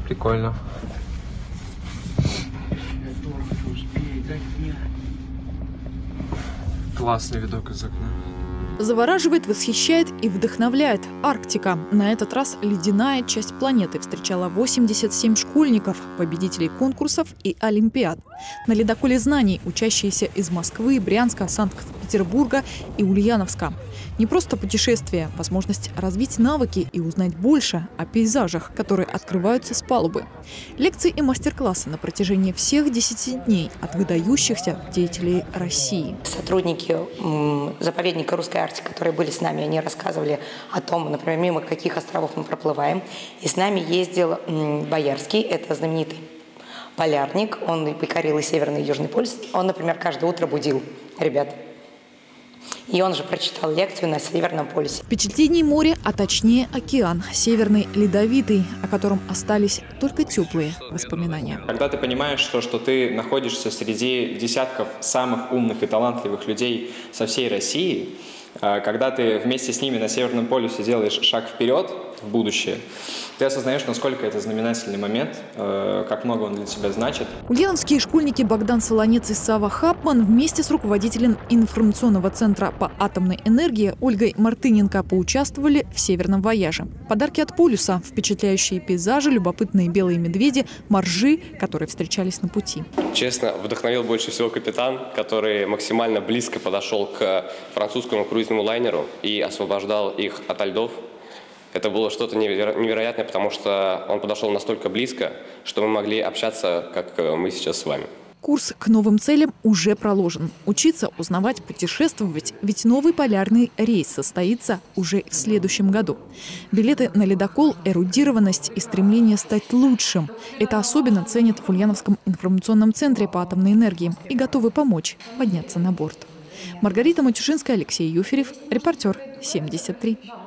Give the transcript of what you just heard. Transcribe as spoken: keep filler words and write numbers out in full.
Прикольно. Классный видок из окна. Завораживает, восхищает и вдохновляет Арктика. На этот раз ледяная часть планеты встречала восемьдесят семь школьников, победителей конкурсов и олимпиад. На ледоколе знаний, учащиеся из Москвы, Брянска, Санкт-Петербурга и Ульяновска. Не просто путешествие, возможность развить навыки и узнать больше о пейзажах, которые открываются с палубы. Лекции и мастер-классы на протяжении всех десяти дней от выдающихся деятелей России. Сотрудники заповедника «Русская Арктика», которые были с нами, они рассказывали о том, например, мимо каких островов мы проплываем. И с нами ездил Боярский, это знаменитый полярник, он покорил и Северный, и Южный полюс. Он, например, каждое утро будил ребят. И он же прочитал лекцию на Северном полюсе. Впечатлений море, а точнее океан. Северный ледовитый, о котором остались только теплые воспоминания. Когда ты понимаешь, что, что ты находишься среди десятков самых умных и талантливых людей со всей России, когда ты вместе с ними на Северном полюсе делаешь шаг вперед в будущее, ты осознаешь, насколько это знаменательный момент, как много он для тебя значит. Ульяновские школьники Богдан Солонец и Сава Хапман вместе с руководителем информационного центра по атомной энергии Ольгой Мартыненко поучаствовали в Северном вояже. Подарки от полюса, впечатляющие пейзажи, любопытные белые медведи, моржи, которые встречались на пути. Честно, вдохновил больше всего капитан, который максимально близко подошел к французскому круизному лайнеру и освобождал их ото льдов. Это было что-то невероятное, потому что он подошел настолько близко, что мы могли общаться, как мы сейчас с вами. Курс к новым целям уже проложен. Учиться, узнавать, путешествовать. Ведь новый полярный рейс состоится уже в следующем году. Билеты на ледокол, эрудированность и стремление стать лучшим. Это особенно ценят в Ульяновском информационном центре по атомной энергии и готовы помочь подняться на борт. Маргарита Матюшинская, Алексей Юферев, репортер семьдесят три.